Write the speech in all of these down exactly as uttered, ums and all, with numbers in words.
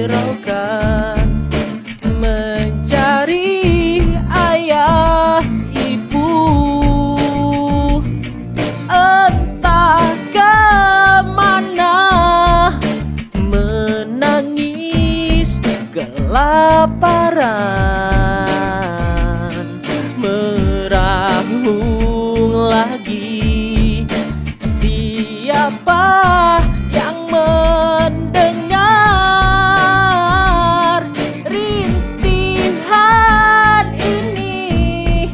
hiraukan, mencari ayah ibu, entah kemana, menangis kelaparan, meraung lagi. Siapa yang mendengar rintihan ini?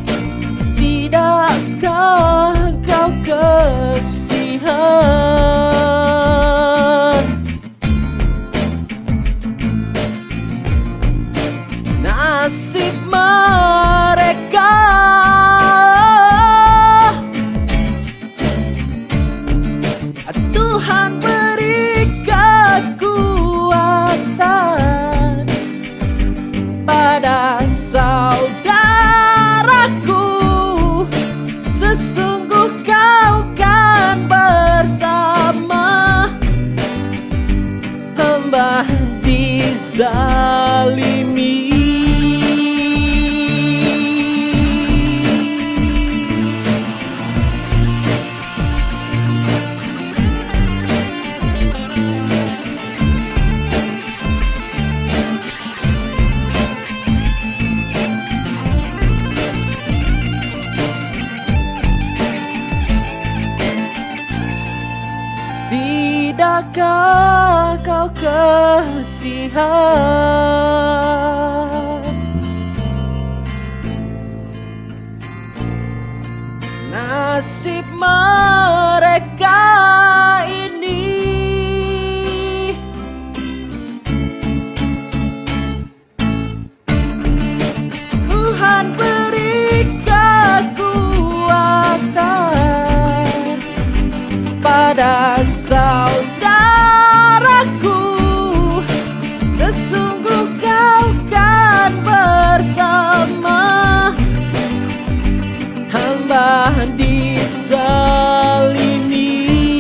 Tidakkah kau kasihan? Nasib mereka Tuhan beri kekuatan pada saudaraku. Sesungguh kau kan bersama hamba dizalimi. Tidakkah kau kasihan? Nasib mereka ini. Tuhan beri kekuatan pada saudaraku. Sesungguh kau kan bersama hamba dizalimi.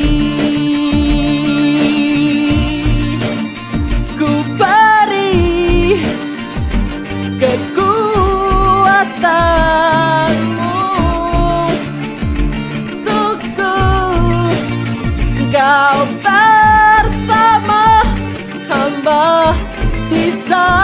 Ku beri kekuatanmu, syukur kau bersama hamba di sana.